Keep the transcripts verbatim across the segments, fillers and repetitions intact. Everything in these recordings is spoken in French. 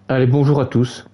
Allez, bonjour à tous.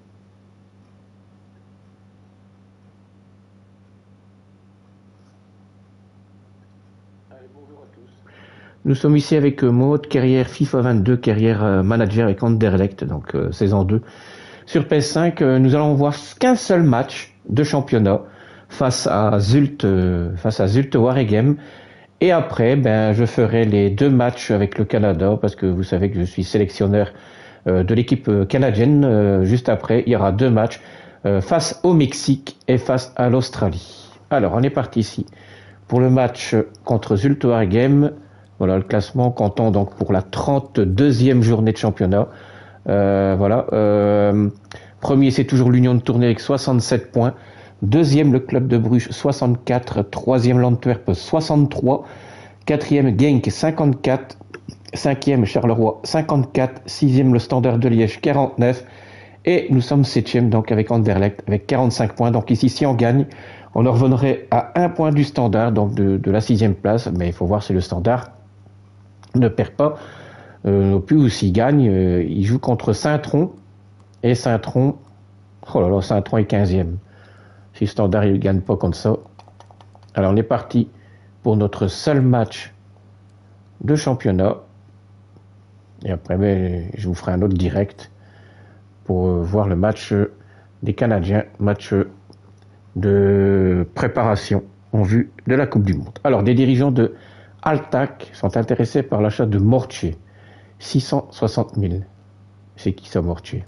Nous sommes ici avec euh, Maud, carrière FIFA vingt-deux, carrière euh, manager avec Anderlecht, donc euh, saison deux. Sur P S cinq, euh, nous allons voir qu'un seul match de championnat face à Zult, euh, face à Zulte Waregem. Et après, ben, je ferai les deux matchs avec le Canada, parce que vous savez que je suis sélectionneur euh, de l'équipe euh, canadienne. Euh, juste après, il y aura deux matchs euh, face au Mexique et face à l'Australie. Alors, on est parti ici pour le match contre Zulte Waregem. Voilà le classement comptant donc pour la trente-deuxième journée de championnat. Euh, voilà. Euh, premier, c'est toujours l'Union de Tournai avec soixante-sept points. Deuxième, le Club de Bruges, soixante-quatre. Troisième, l'Antwerp, soixante-trois. Quatrième, Genk, cinquante-quatre. Cinquième, Charleroi, cinquante-quatre. Sixième, le Standard de Liège, quarante-neuf. Et nous sommes septième, donc avec Anderlecht, avec quarante-cinq points. Donc ici, si on gagne, on en reviendrait à un point du Standard, donc de, de la sixième place. Mais il faut voir si le Standard ne perd pas euh, non plus, ou s'il gagne. Euh, il joue contre Saint-Tron. Et Saint-Tron, oh là là, Saint-Tron est quinzième. Si Standard ne gagne pas comme ça. Alors on est parti pour notre seul match de championnat. Et après, ben, je vous ferai un autre direct pour euh, voir le match des Canadiens, match de préparation en vue de la Coupe du Monde. Alors, des dirigeants de Altac sont intéressés par l'achat de Mortier. six cent soixante mille. C'est qui ça, Mortier?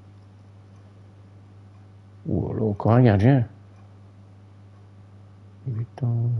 Oh là, encore un gardien. huit ans.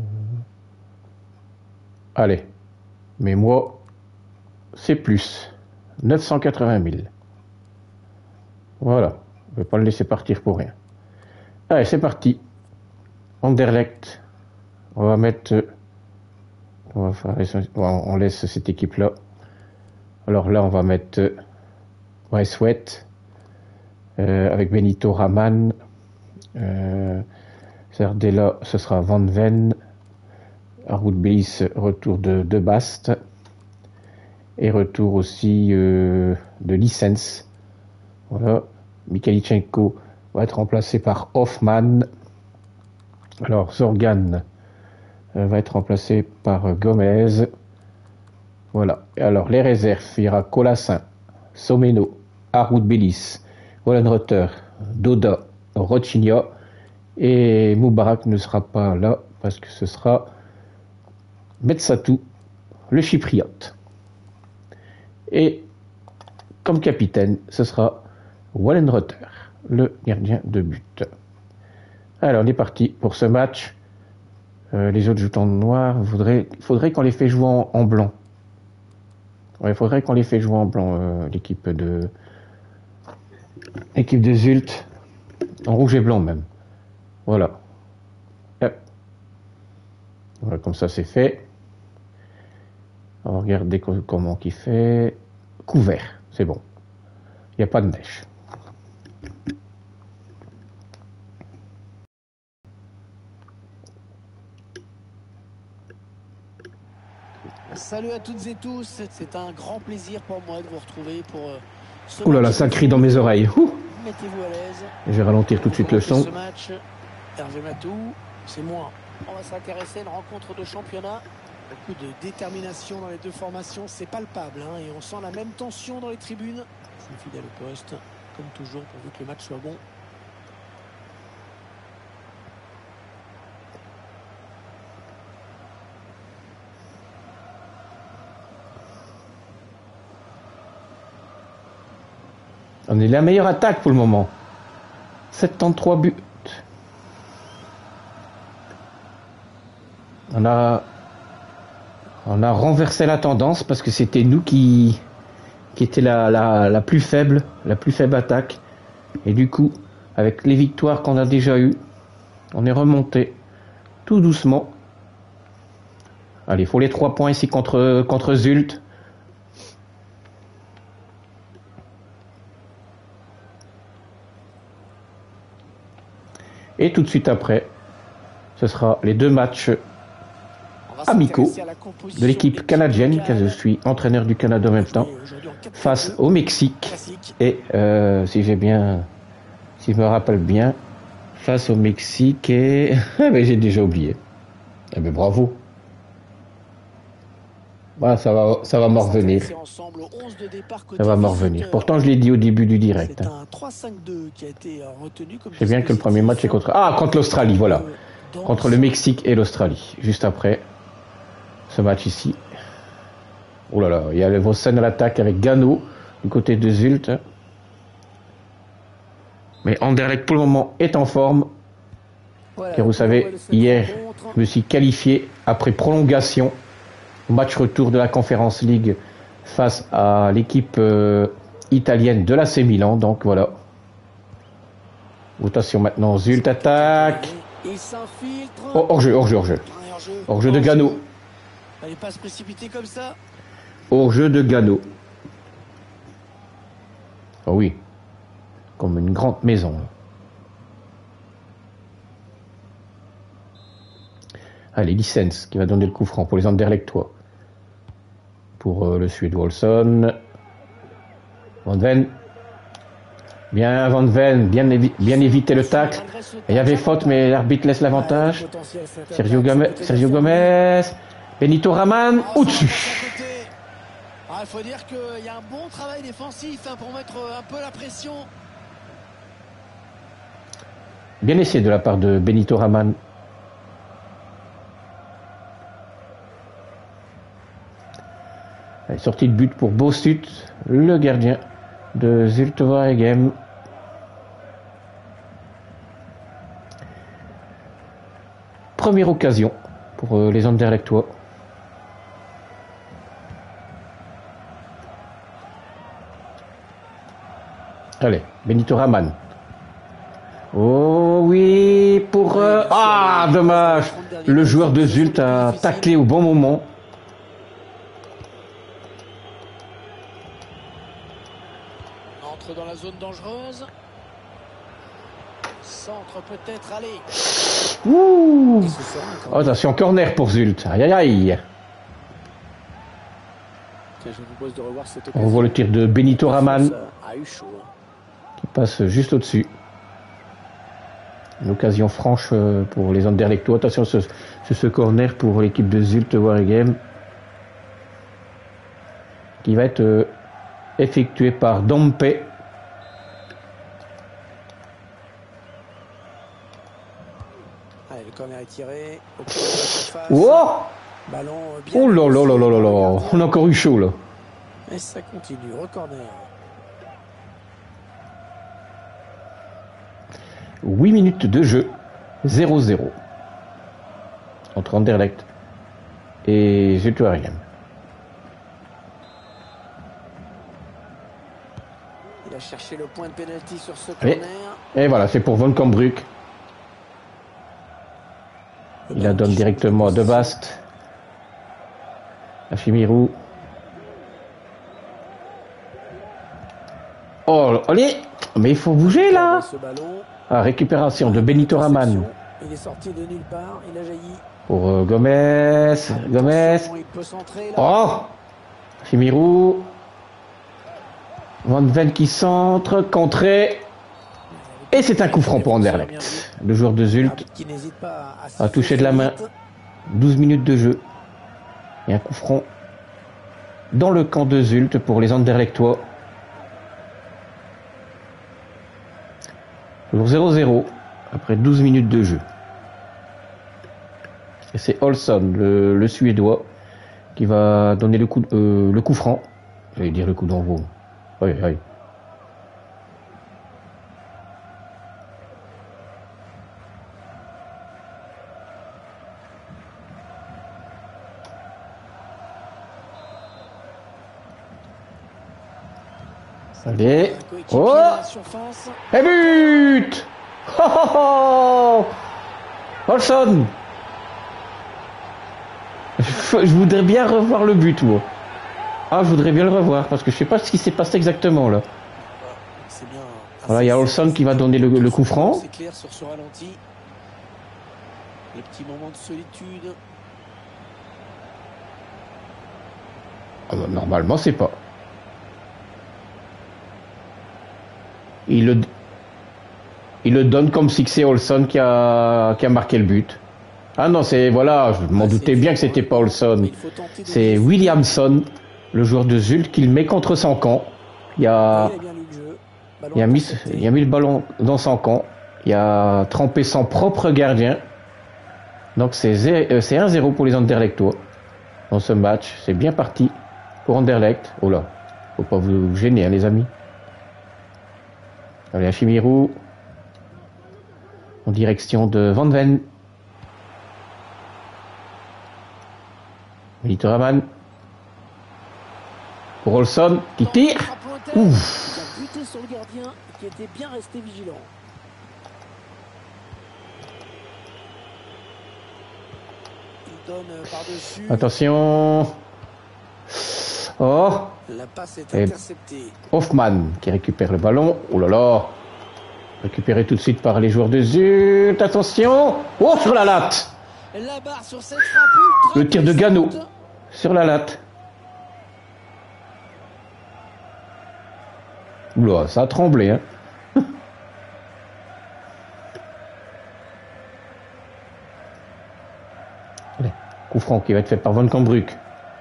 Allez, mais moi, c'est plus. neuf cent quatre-vingt mille. Voilà, je ne vais pas le laisser partir pour rien. Allez, c'est parti. Anderlecht. On va mettre... On, va faire... on laisse cette équipe-là. Alors là, on va mettre Westwet euh, avec Benito Raman. Euh, Zerdella, ce sera Van Ven. Harwood Bliss, retour de, de Bast. Et retour aussi euh, de Licence. Voilà. Mikhailichenko va être remplacé par Hoffman. Alors, Zorgan euh, va être remplacé par euh, Gomez. Voilà. Et alors, les réserves, il y aura Colassin, Someno, Harwood Bellis, Wallenreuther, Doda, Rochigna. Et Moubarak ne sera pas là parce que ce sera Metsatou, le chypriote. Et comme capitaine, ce sera Wallenreuther, le gardien de but. Alors, on est parti pour ce match. Euh, les autres jouent en noir. Il faudrait, faudrait qu'on les fait jouer en, en blanc. Il ouais, faudrait qu'on les fait jouer en blanc, euh, l'équipe de l'équipe de Zult. En rouge et blanc même. Voilà. Hop. Voilà, comme ça c'est fait. On va regarder comment il fait. Couvert, c'est bon. Il n'y a pas de neige. Salut à toutes et tous, c'est un grand plaisir pour moi de vous retrouver pour ce Ouh là là, ça crie dans mes oreilles. Mettez-vous à l'aise. Je vais ralentir tout de suite le son. Ce match, Hervé Matou, c'est moi. On va s'intéresser à une rencontre de championnat. Beaucoup de détermination dans les deux formations, c'est palpable. Hein, et on sent la même tension dans les tribunes. Je suis fidèle au poste, comme toujours, pourvu que le match soit bon. On est la meilleure attaque pour le moment. soixante-treize buts. On a, on a renversé la tendance parce que c'était nous qui, qui était la, la, la plus faible, la plus faible attaque. Et du coup, avec les victoires qu'on a déjà eues, on est remonté tout doucement. Allez, il faut les trois points ici contre, contre Zult. Et tout de suite après, ce sera les deux matchs amicaux de l'équipe canadienne, car je suis entraîneur du Canada en même temps, face au Mexique. Et euh, si j'ai bien, si je me rappelle bien, face au Mexique et... mais j'ai déjà oublié. Eh bien, bravo. Voilà, ça va, ça va m'en revenir. Ça va m'en revenir. Pourtant, je l'ai dit au début du direct. Hein. Je sais bien que le premier match est contre... Ah, contre l'Australie, voilà. Contre le Mexique et l'Australie. Juste après ce match ici. Oh là là, il y a le Vossen à l'attaque avec Gano du côté de Zult. Mais Anderlecht pour le moment est en forme. Car vous savez, hier, je me suis qualifié après prolongation au match retour de la Conference League face à l'équipe euh, italienne de l'A C Milan. Donc voilà. Votation maintenant, Zult attaque. Oh, hors-jeu, hors-jeu, hors-jeu. Hors-jeu de Gano. Fallait pas se précipiter comme ça. Hors-jeu de Gano. Oh oui. Comme une grande maison. Allez, Licence qui va donner le coup franc pour les Anderlechtois. Pour euh, le Suédois Olsson. Van Ven. Bien Van Ven, bien, évi bien éviter le tacle. Il y avait faute, mais l'arbitre laisse l'avantage. Sergio Gomez, Sergio Gomez. Benito Raman, oh, au-dessus. Il ah, faut dire qu'il y a un bon travail défensif hein, pour mettre un peu la pression. Bien essayé de la part de Benito Raman. Allez, sortie de but pour Bostut, le gardien de Zulte Waregem. Première occasion pour euh, les Anderlechtois. Allez, Benito Raman. Oh oui, pour... Euh... Ah, dommage. Le joueur de Zult a taclé au bon moment. Entre dans la zone dangereuse. Centre peut-être, allez. Ouh. Oh, attention, corner pour Zult. Aïe, aïe, aïe. Tiens, je vous propose de revoir cette occasion. On voit le tir de Benito Raman. Qui passe juste au-dessus. Une occasion franche pour les Anderlechtois. Attention, c'est ce, ce corner pour l'équipe de Zulte Waregem. Qui va être euh, effectué par Dompe. Allez, le corner est tiré. Oh, oh là là là là là là. On a encore eu chaud là. Et ça continue, recorner. huit minutes de jeu, zéro zéro entre Anderlecht et Zulte Waregem. Il a cherché le point de pénalty sur ce corner. Et, et voilà, c'est pour Von Kambruk. Il la donne directement à De Bast. À Chimirou. Oh, allez! Mais il faut bouger là! Ah, récupération de Benito Raman. Il est sorti de nulle part, il a jailli. Pour euh, Gomez. Gomez. Oh! Chimirou. Van Ven qui centre, contré. Et c'est un coup franc pour Anderlecht. Le joueur de Zult a touché de la main. douze minutes de jeu. Et un coup franc dans le camp de Zult pour les Anderlechtois. Toujours zéro zéro après douze minutes de jeu. Et c'est Olsson, le, le Suédois, qui va donner le coup, euh, le coup franc. J'allais dire le coup d'envoi. Oui, oui. Allez. Oh! Et but! Oh, oh, oh! Olsson! Je voudrais bien revoir le but, moi. Ah, je voudrais bien le revoir, parce que je sais pas ce qui s'est passé exactement, là. Voilà, il y a Olsson qui va donner le, le coup franc. C'est clair sur ce ralenti. Les petits moments de solitude. Normalement, c'est pas. Il le, il le donne comme si c'est Olson qui a, qui a marqué le but. Ah non, c'est, voilà, je m'en doutais bien que c'était pas Olson. C'est Williamson, le joueur de Zulte, qui le met contre son camp. Il a, il a mis, il a mis le ballon dans son camp. Il a trempé son propre gardien. Donc c'est un zéro pour les Anderlechtois dans ce match. C'est bien parti pour Anderlecht. Oh là, faut pas vous gêner, hein, les amis. Allez, Hachimiro en direction de Van Ven. Militoraman pour Olson qui tire. Ouf. Il a buté sur le gardien qui était bien resté vigilant. Il donne par-dessus. Attention. Oh. La passe est Et interceptée. Hoffman qui récupère le ballon. Oh là là. Récupéré tout de suite par les joueurs de Zulte. Attention. Oh, sur la latte. La barre sur cette frappe. Le tir de Gano sur la latte. Oula, ça a tremblé, hein. Allez, coup franc qui va être fait par Van Cambruk.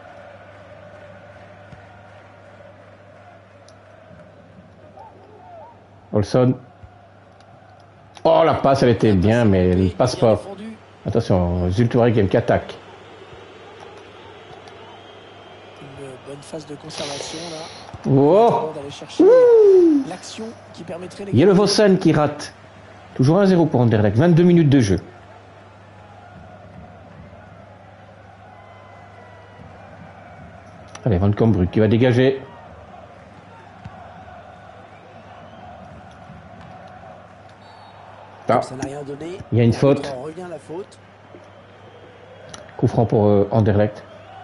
Olson. Oh, la passe, elle était bien, mais elle ne passe pas. Attention, Zulte Waregem qui attaque. Une bonne phase de conservation là. Oh. L'action qui permettrait les... Yelvosen qui rate. Toujours un zéro pour Anderlecht. vingt-deux minutes de jeu. Allez, Van Cambruk qui va dégager. Ah. Ça n'a rien donné. Il y a une faute. On revient à la faute. Coup franc pour euh, Anderlecht.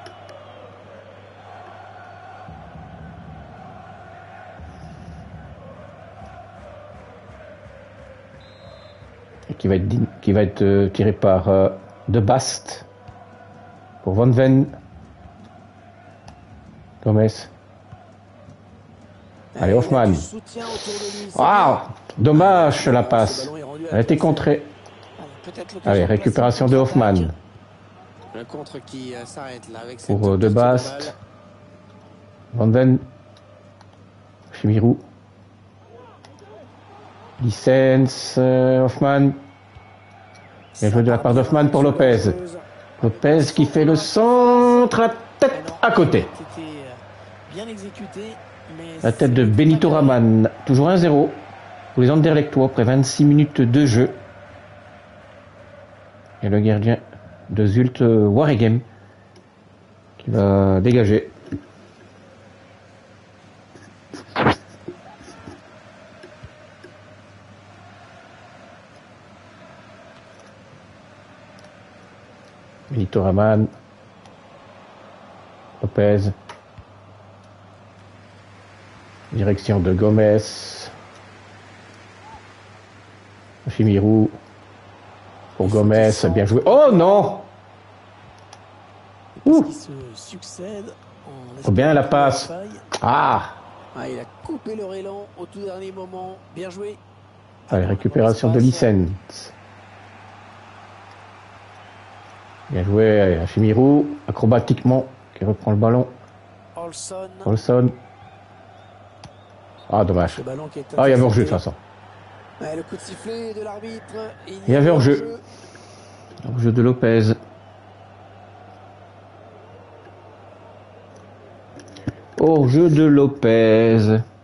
Et qui va être, qui va être euh, tiré par euh, De Bast pour Van Ven. Gomez. Allez, Hoffman. Ah, dommage la passe. Elle a été contrée. Allez, récupération de Hoffman. Le contre qui s'arrête là avec pour euh, De Bast. Van Ven. Chimirou. Licence. Euh, Hoffman. Bien joué de la part d'Hoffman pour Lopez. Lopez qui fait le centre à tête à côté. Bien exécuté, mais la tête de Benito Raman. Toujours un zéro pour les Anderlechtois après vingt-six minutes de jeu. Et le gardien de Zulte Waregem qui va dégager. Benito Raman. Lopez. Direction de Gomez. Chimirou. Pour Gomez, bien joué. Oh non! Ouh. Oh, bien la passe. Ah! Ah, il a coupé leur élan au tout dernier moment. Bien joué. Allez, récupération de Licence. Bien joué à Chimirou. Acrobatiquement, qui reprend le ballon. Olson. Olson. Ah, dommage. Ah, il y avait hors-jeu de toute façon. Ouais, le coup de sifflet de l'arbitre. Il, il y avait hors-jeu. Hors-jeu de Lopez. Hors-jeu de Lopez.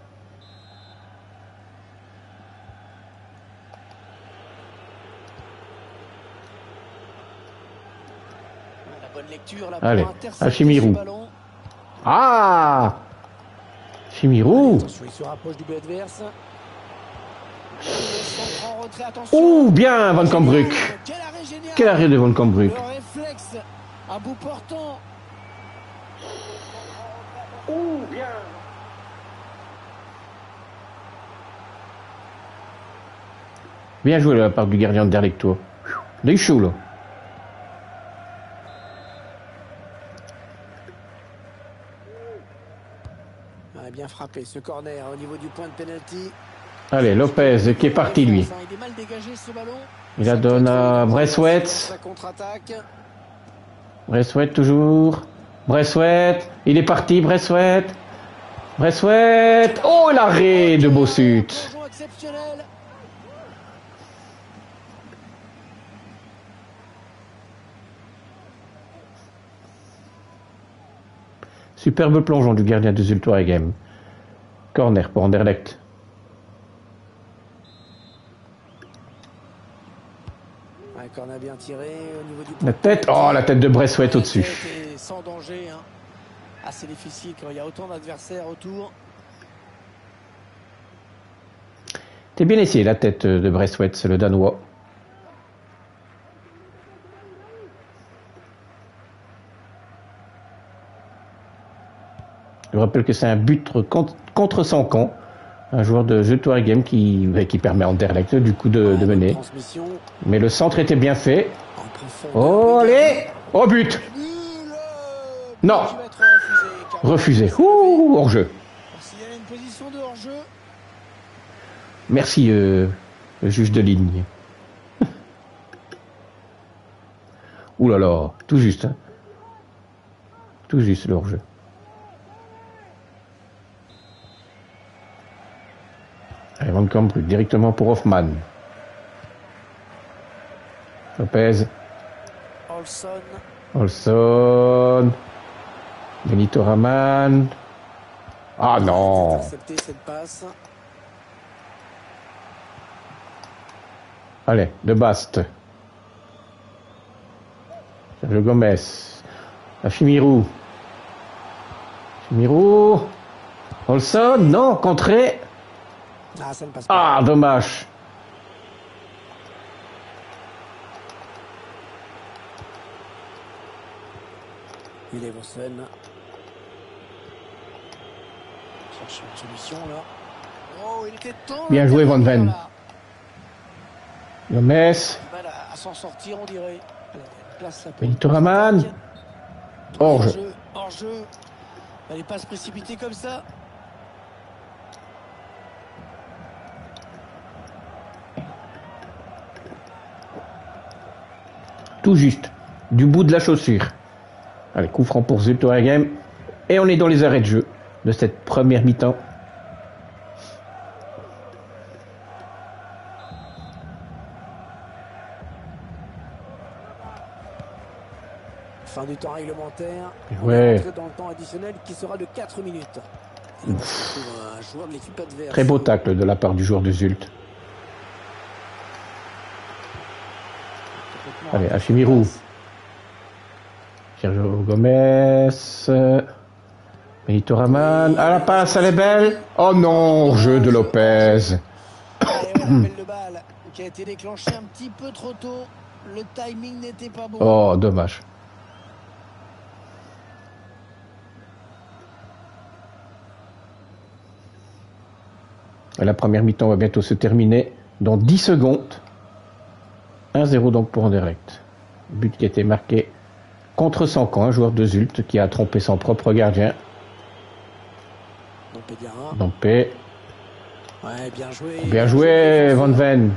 La bonne lecture, là, allez, Hachimiro. Ah! Chimirou. Attention, il se rapproche du but adverse. Ouh, bien Van Cambruk. Quel arrêt de Van Cambruk. Le réflexe à bout portant. Ouh, bien. Bien joué de la part du gardien de Derlectois. Il est chaud là. frappé ce corner au niveau du point de pénalty. Allez, Lopez qui est parti lui. Il est mal dégagé ce ballon. Il la donne à Braithwaite. Braithwaite toujours. Braithwaite, il est parti, Braithwaite. Braithwaite. Oh, l'arrêt de Bossut. Superbe plongeon du gardien de Zulte Waregem. Corner pour Anderlecht. Un corner bien tiré au niveau du la tête, oh la tête de Braithwaite au-dessus. Sans danger, hein. Assez difficile quand il y a autant d'adversaires autour. T'es bien essayé la tête de Braithwaite, c'est le Danois. Je rappelle que c'est un but contre, contre son camp. Un joueur de Zulte Waregem qui, qui permet à Anderlecht du coup de, de mener. Mais le centre était bien fait. Oh, allez! Oh, but! Non! Refusé. Ouh, hors-jeu. Merci, euh, le juge de ligne. Ouh là là, tout juste. Hein. Tout juste le hors-jeu. Allez, Van Kamp directement pour Hoffman. Lopez. Olson. Olson. Benito Raman. Ah non. Allez, de Bast. Sergio Gomez. Achimirou. Achimirou. Olson, non, contré. Ah, ça ne passe pas. Ah, dommage. Il est Vossen. Cherche une solution là. Oh, il était temps. Bien joué, Van Ven. Gomez. Mal à, à s'en sortir, on dirait. Place la Benito Raman. Hors jeu. Hors jeu. Fallait pas se précipiter comme ça. Tout juste, du bout de la chaussure. Allez, coup franc pour Zulte Waregem. Et on est dans les arrêts de jeu de cette première mi-temps. Fin du temps réglementaire. Ouais. Dans le temps additionnel qui sera de quatre minutes. Un joueur de l'équipe adverse. Très beau tacle de la part du joueur de Zulte. Allez, Achimirou. Sergio Gomez. Benito Raman. Ah, la passe, elle est belle. Oh non, jeu de Lopez. Le balle qui a été déclenché un petit peu trop tôt. Le timing n'était pas bon. Oh, dommage. La première mi-temps va bientôt se terminer dans dix secondes. un zéro donc pour Anderlecht. But qui a été marqué contre son camp, un joueur de Zulte qui a trompé son propre gardien. Dompé. Ouais, bien joué. Bien joué, Van Ven.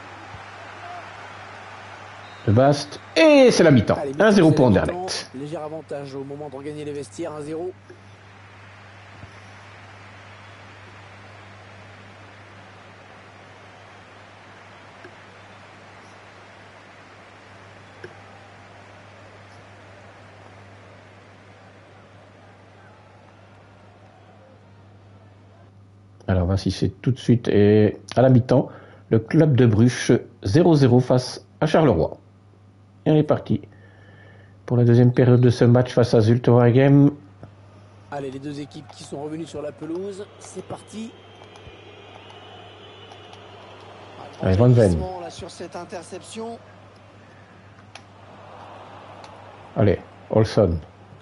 De Bast. Et c'est la mi-temps. un zéro pour Anderlecht. Léger avantage au moment de regagner les vestiaires, un zéro. Alors, on va assister tout de suite et à la mi-temps, le club de Bruges zéro zéro face à Charleroi. Et on est parti pour la deuxième période de ce match face à Zulte Waregem. Allez, les deux équipes qui sont revenues sur la pelouse, c'est parti. Allez, Van Ven. Là, sur cette interception. Allez, Olson.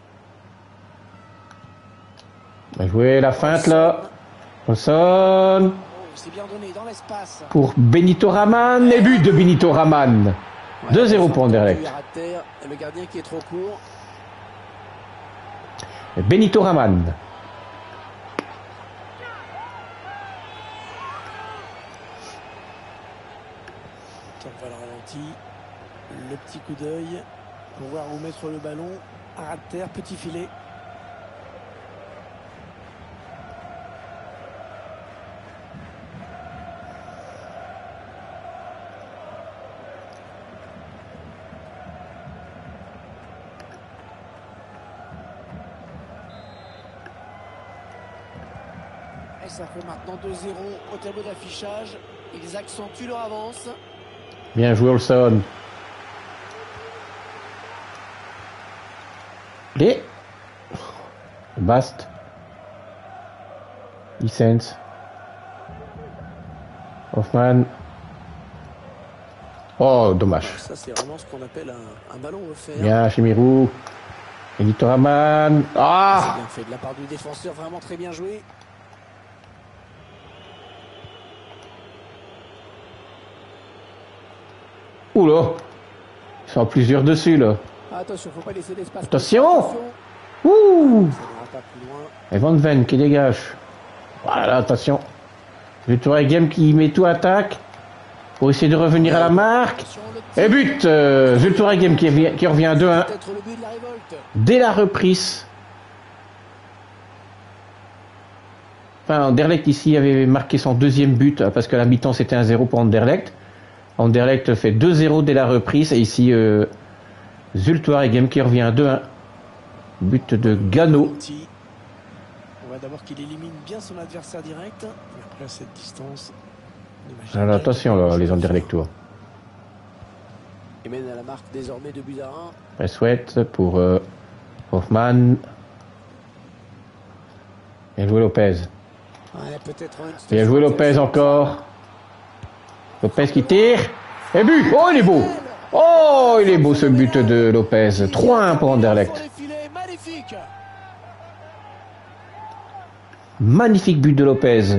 Bien joué, la feinte là. Olson. C'est bien donné dans l'espace. Pour Benito Raman. Et but de Benito Raman. Ouais, deux zéro pour Anderlecht. Le gardien qui est trop court. Benito Raman. On voit le ralenti. Le petit coup d'œil pour voir où mettre le ballon. À ras de terre, petit filet. Et ça fait maintenant deux zéro au tableau d'affichage. Ils accentuent leur avance. Bien joué, Olson. Et Bast. Licence. Hoffman. Oh, dommage. Ça, c'est vraiment ce qu'on appelle un, un ballon offert. Bien, Chimirou. Editoraman. Ah! C'est bien fait de la part du défenseur, vraiment très bien joué. Oula. Ils sont plusieurs dessus, là. Attention, faut pas laisser d'espace. Attention. Ouh. Ça n'ira pas plus loin. Et Van Ven qui dégage. Voilà, attention. Le tour game qui met tout attaque pour essayer de revenir à la marque. Et but euh, Le tour game qui, revient- qui revient à deux un Peut-être le but de la révolte. dès la reprise. Enfin, Anderlecht ici avait marqué son deuxième but parce que la mi-temps c'était un zéro pour Anderlecht. Anderlecht fait deux zéro dès la reprise et ici euh, Zultuaregem qui revient à deux un. But de Gano. On voit d'abord qu'il élimine bien son adversaire direct. Et après, à cette distance, on imagine Alors, bien attention qu'il là, peut les le Anderlechtois. Il mène à la marque désormais de buts à un. Preswet pour euh, Hoffman. Bien joué Lopez. Ouais, peut-être une Bien station joué Lopez intéressante. encore. Lopez qui tire. Et but. Oh, il est beau. Oh, il est beau ce but de Lopez. trois un pour Anderlecht. Sur les filets, magnifique. Magnifique but de Lopez.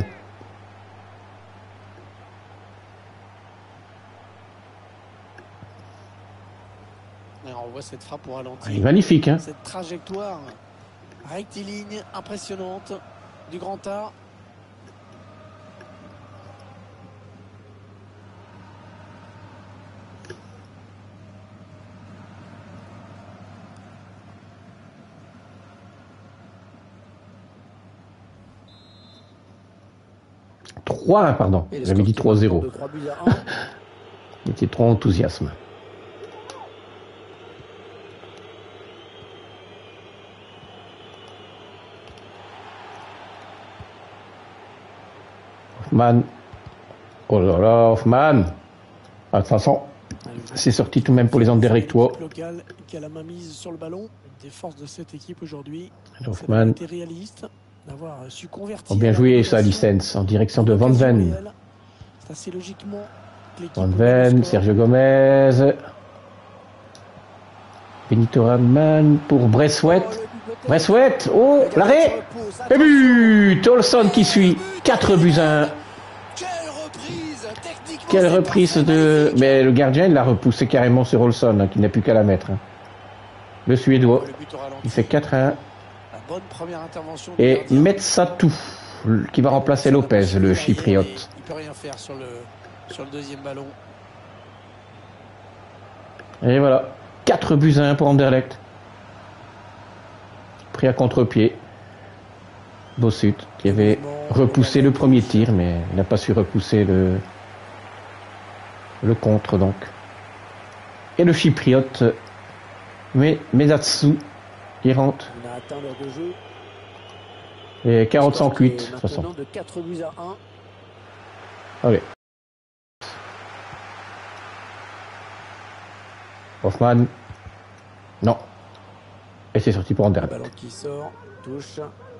Et on voit cette frappe au ralenti. Il est magnifique, hein. Cette trajectoire rectiligne impressionnante du grand art. trois un, pardon. Et le J'avais dit score qui trois zéro. marque de trois buts à un. Il était trop enthousiasme. Hoffman. Oh là là, Hoffman. Ah, de toute façon, c'est sorti tout de même pour les Anderlechtois. L'équipe locale qui a la main mise sur le ballon. Une des forces de cette équipe aujourd'hui, c'est Hoffman. d'avoir été réaliste, d'avoir su convertir. Oh, bien la joué ça, relégation licence, en direction de en Van occasion Ven. réelle. C'est assez logiquement que l'équipe Van mène au Ven, score. Sergio Gomez. Benito Raman pour Bresswet. Oh, le but peut-être. Bresswet, oh, Le gardien l'arrêt. se repose, Et attention. but Olson qui suit. quatre buts à un. Quelle reprise techniquement, Quelle c'est reprise parfait, de... magnifique. Mais le gardien, il l'a repoussé carrément sur Olson, hein, qui n'a plus qu'à la mettre. hein. Le Suédois, Le but au ralenti. il fait quatre à un. La bonne première intervention du Et gardien. Metsatou, qui va remplacer Lopez, le Derrière, chypriote. Il peut rien faire sur le, sur le deuxième ballon. Et voilà, quatre buts à un pour Anderlecht. Pris à contre-pied. Bossut, qui avait repoussé le premier tir, mais il n'a pas su repousser le, le contre, donc. Et le chypriote, mais Medatsu, il rentre. On a atteint l'heure de jeu. Et quarante Score cent qui huit, est de toute façon. maintenant de quatre buts à un. Allez. Hoffman. Non. Et c'est sorti pour Anderlecht. Ballon qui sort, touche.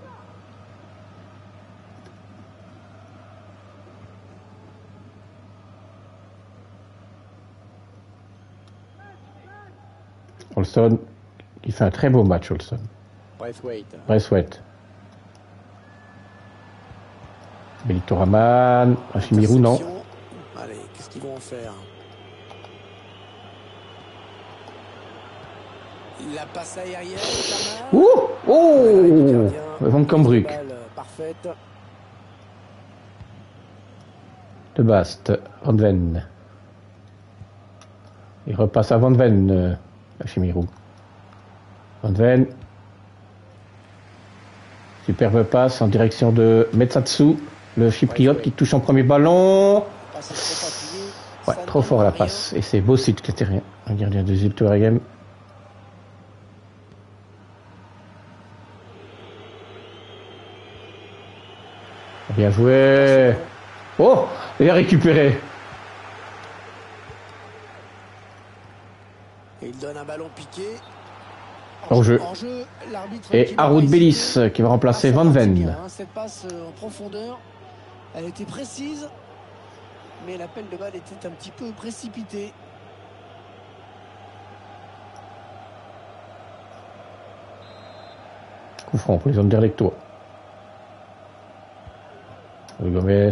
Olson, il fait un très beau match, Olson. Braithwaite. Bresswet. Benito Raman. Hashimiru, non. Interception. Allez, qu'est-ce qu'ils vont en faire? La passe aérienne, pas mal. Ouh Oh Le gardien, Van Kambruk. balle parfaite. De Bast. Van Ven. Il repasse à Van Ven, euh, à Chimirou. Van Ven. Superbe passe en direction de Metsatsu, le chypriote qui touche son premier ballon. Ouais, trop fort la passe. Et c'est Bosut qui était rien. Un gardien de Zultuaregem. Bien joué. Oh, il a récupéré. Et il donne un ballon piqué. En jeu. Et Haroud Bellis qui va remplacer Van Ven. Hein, cette passe en profondeur, elle était précise, mais l'appel de balle était un petit peu précipité. Coup franc pour les hommes d'Erlectois. Gomez,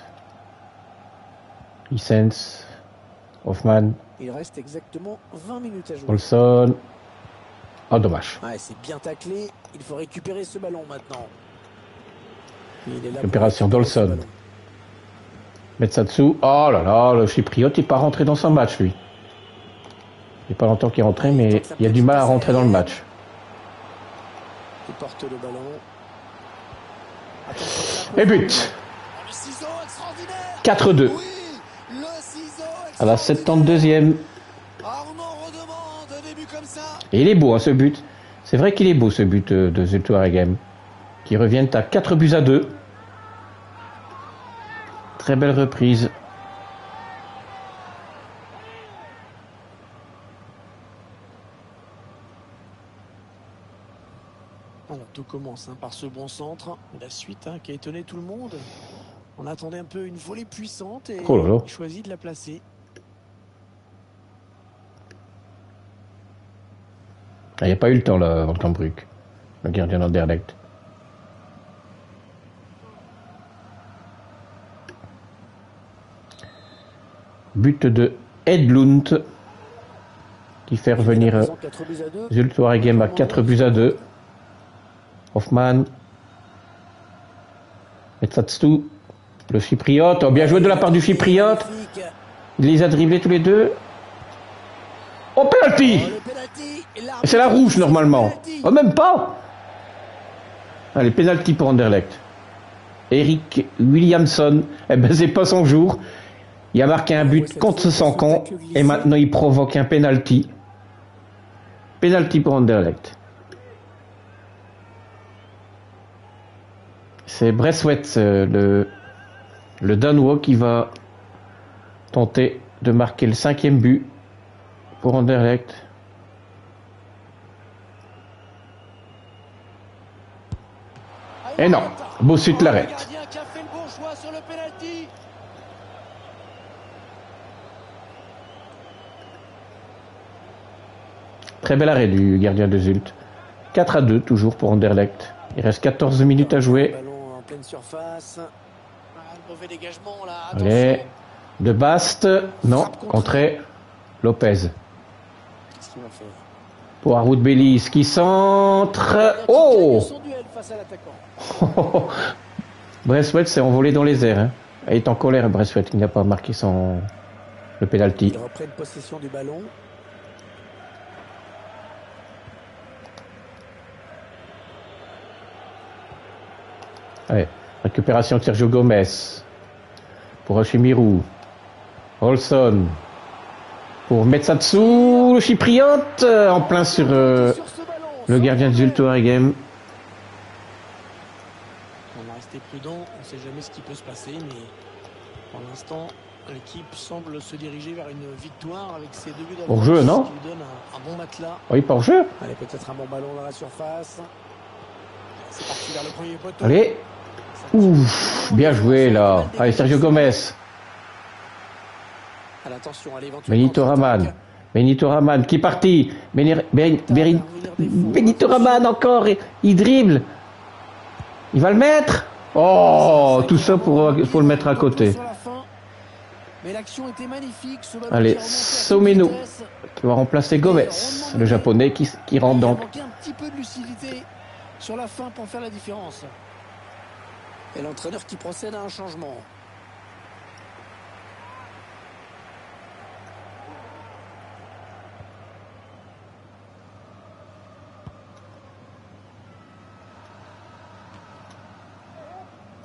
Issens, Hoffman. Il reste exactement vingt minutes à jouer. Olson. Ah, oh, dommage. Ouais, c'est bien taclé. Il faut récupérer ce ballon maintenant. Récupération d'Olson. Metsatsu. Oh là là, le chypriote n'est pas rentré dans son match, lui. Il n'y a pas longtemps qu'il est rentré, mais il a du mal à rentrer dans le match. Il porte le ballon. Et but. quatre deux. À la soixante-deuxième. Et il est beau, hein, ce but. C'est vrai qu'il est beau, ce but de Zultuaregem. Qui reviennent à quatre buts à deux. Très belle reprise. Alors tout commence hein, par ce bon centre. La suite hein, qui a étonné tout le monde. On attendait un peu une volée puissante et oh là là. il choisit de la placer. Il n'y a pas eu le temps là, Volkenbruck, le gardien d'Anderlecht. But de Edlund qui fait revenir Zultuaregem à quatre buts à deux. Hoffman, Metsatsu, le chypriote. Oh, bien joué de la part du chypriote. Il les a dribblés tous les deux. Oh, penalty! C'est la rouge normalement. Oh, même pas. Allez, penalty pour Anderlecht. Eric Williamson, eh ben c'est pas son jour. Il a marqué un but contre son camp et maintenant il provoque un penalty. Penalty pour Anderlecht. C'est Bresswet, le, le Danois, qui va tenter de marquer le cinquième but pour Anderlecht. Et non, Bosut l'arrête. Très bel arrêt du gardien de Zult. quatre à deux toujours pour Anderlecht. Il reste quatorze minutes à jouer. Allez, de Bast. Non, contré. Lopez. Pour Haroud Bellis qui centre. Oh! Bresswet s'est envolé dans les airs. Hein. Il est en colère, Bresswet, qui n'a pas marqué son le penalty. Ils reprennent possession du ballon. Allez, récupération de Sergio Gomez. Pour Chimirou. Olson. Pour Metsatsu, le chypriote, en plein sur euh, le gardien de Zultuaregem. On va rester prudent, on ne sait jamais ce qui peut se passer, mais pour l'instant, l'équipe semble se diriger vers une victoire avec ses deux buts d'avance. Hors jeu, non? Qui lui donne un, un bon matelas. Oui, pas hors jeu. Allez, peut-être un bon ballon dans la surface. C'est parti vers le premier poteau. Allez. Ouf, bien joué là. Allez, Sergio Gomez. Benito Raman. Benito Raman qui est parti. Ben, ben, ben, Benito Raman encore. Il dribble. Il va le mettre. Oh, tout ça pour, pour le mettre à côté. Allez, Someno qui va remplacer Gomez, le japonais qui, qui rentre donc. Un petit peu de lucidité sur la fin pour faire la différence. Et l'entraîneur qui procède à un changement.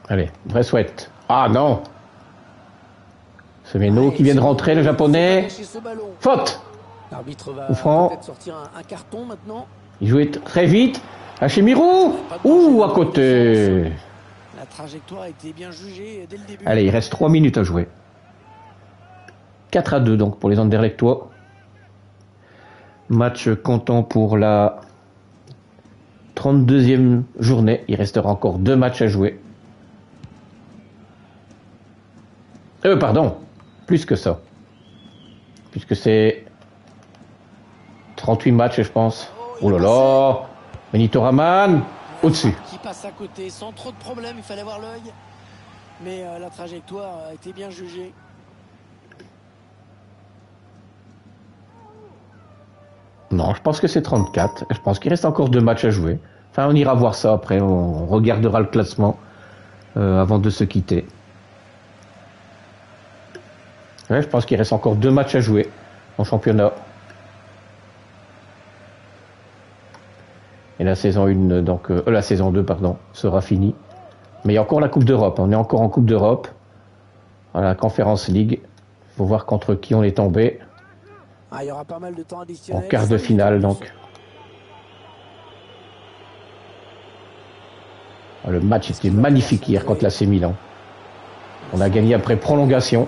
Allez, Bressouette. Ah non. Semeno qui vient de rentrer, le japonais. Faute. L'arbitre va peut-être sortir un, un carton maintenant. Il jouait très vite. Hachemiru. Ouh, à côté. La trajectoire a été bien jugée dès le début. Allez, il reste trois minutes à jouer. quatre à deux donc pour les Anderlechtois. Match comptant pour la trente-deuxième journée. Il restera encore deux matchs à jouer. Euh, pardon. Plus que ça. Puisque c'est trente-huit matchs, je pense. Oh là là. Benito Raman. Au-dessus. Qui passe à côté sans trop de problèmes. Il fallait avoir l'œil. Mais euh, la trajectoire a été bien jugée. Non, je pense que c'est trente-quatre. Je pense qu'il reste encore deux matchs à jouer. Enfin, on ira voir ça après. On regardera le classement euh, avant de se quitter. Ouais, je pense qu'il reste encore deux matchs à jouer en championnat. Et la saison un, donc euh, la saison deux, pardon, sera finie. Mais il y a encore la Coupe d'Europe. On est encore en Coupe d'Europe. À la Conference League. Il faut voir contre qui on est tombé. Ah, il y aura pas mal de temps additionnel. En quart de finale, donc. Ah, le match était magnifique hier contre l'A C Milan. On a gagné après prolongation.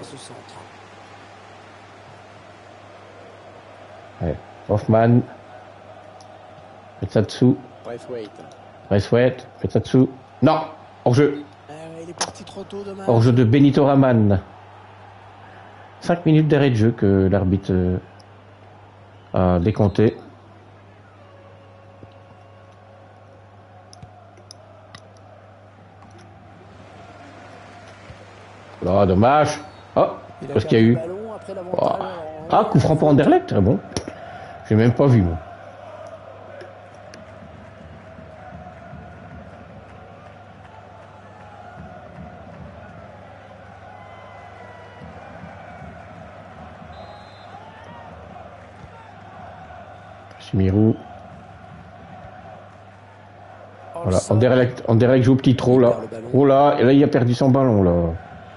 Ouais. Hoffman. Metsatsu. Braithwaite. Metsatsu. Non, hors-jeu. Il est parti trop tôt, dommage. Hors-jeu de Benito Raman. cinq minutes d'arrêt de jeu que l'arbitre a décompté. Oh, dommage. Oh, qu'est-ce qu'il y a eu? Oh. Ah, coup franc pour Anderlecht, très bon. J'ai même pas vu, moi. Chimiru. Voilà, Anderlecht, Anderlecht joue au petit trou là. Oh là, et là il a perdu son ballon là.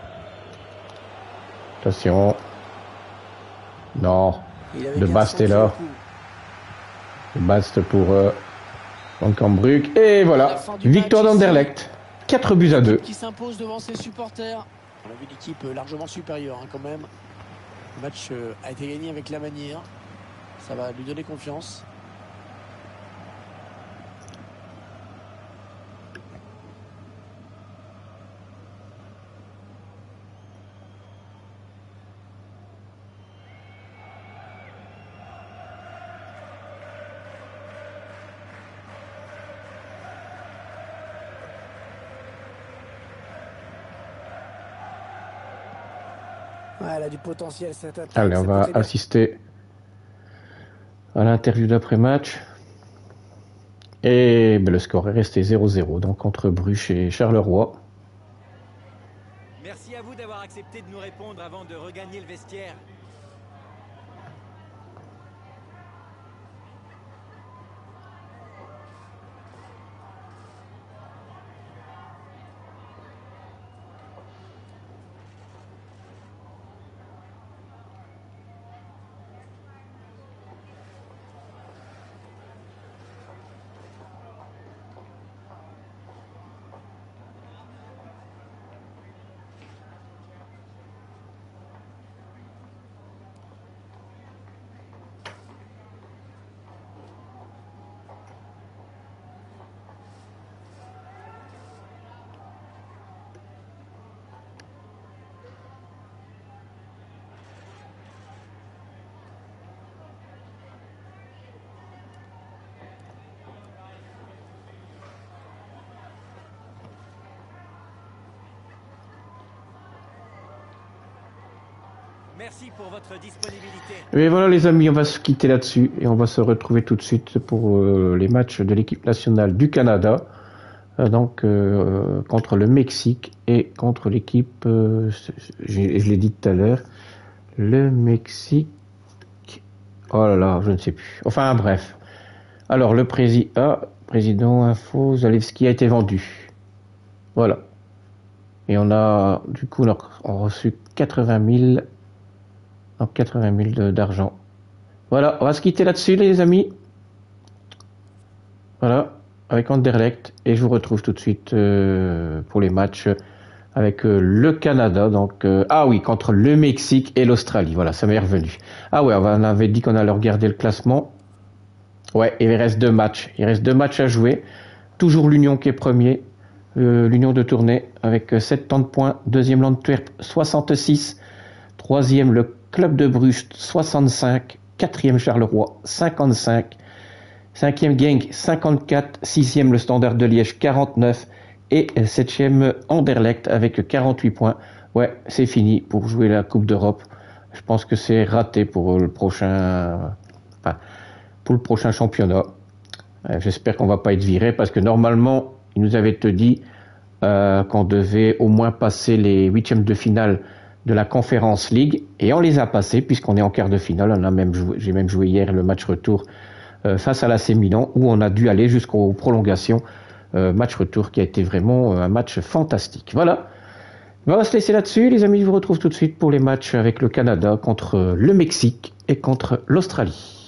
Attention. Non. De Bast est là. De Bast pour euh, Van Cambruck. Et voilà. Victoire d'Anderlecht. quatre buts à deux. Qui s'impose devant ses supporters. On a vu l'équipe largement supérieure hein, quand même. Le match euh, a été gagné avec la manière. Ça va lui donner confiance. Ouais, elle a du potentiel cette attaque. Allez, on va assister à l'interview d'après-match. Et ben, le score est resté zéro zéro, donc entre Bruges et Charleroi. Merci à vous d'avoir accepté de nous répondre avant de regagner le vestiaire. Merci pour votre disponibilité. Et voilà les amis, on va se quitter là-dessus et on va se retrouver tout de suite pour euh, les matchs de l'équipe nationale du Canada, euh, donc euh, contre le Mexique et contre l'équipe, euh, je l'ai dit tout à l'heure, le Mexique, oh là là, je ne sais plus. Enfin bref. Alors le président, ah, président info, Zalewski a été vendu. Voilà. Et on a, du coup, on a, on a reçu quatre-vingt mille, donc quatre-vingt mille d'argent. Voilà, on va se quitter là-dessus, les amis. Voilà, avec Anderlecht. Et je vous retrouve tout de suite euh, pour les matchs avec euh, le Canada. Donc, euh, ah oui, contre le Mexique et l'Australie. Voilà, ça m'est revenu. Ah ouais, on avait dit qu'on allait regarder le classement. Ouais, il reste deux matchs. Il reste deux matchs à jouer. Toujours l'Union qui est premier. Euh, L'Union de Tournai avec soixante points. Deuxième, l'Antwerp, soixante-six. Troisième, le Club de Bruges, soixante-cinq. Quatrième, Charleroi, cinquante-cinq. Cinquième, Genk, cinquante-quatre. Sixième, le Standard de Liège, quarante-neuf. Et septième, Anderlecht avec quarante-huit points. Ouais, c'est fini pour jouer la Coupe d'Europe. Je pense que c'est raté pour le prochain, enfin, pour le prochain championnat. Euh, J'espère qu'on va pas être viré parce que normalement, ils nous avaient dit euh, qu'on devait au moins passer les huitièmes de finale de la Conference League et on les a passés puisqu'on est en quart de finale. On a même joué, j'ai même joué hier le match retour euh, face à l'A C Milan où on a dû aller jusqu'aux prolongations. Euh, match retour qui a été vraiment euh, un match fantastique. Voilà. On va se laisser là-dessus, les amis. Je vous retrouve tout de suite pour les matchs avec le Canada contre le Mexique et contre l'Australie.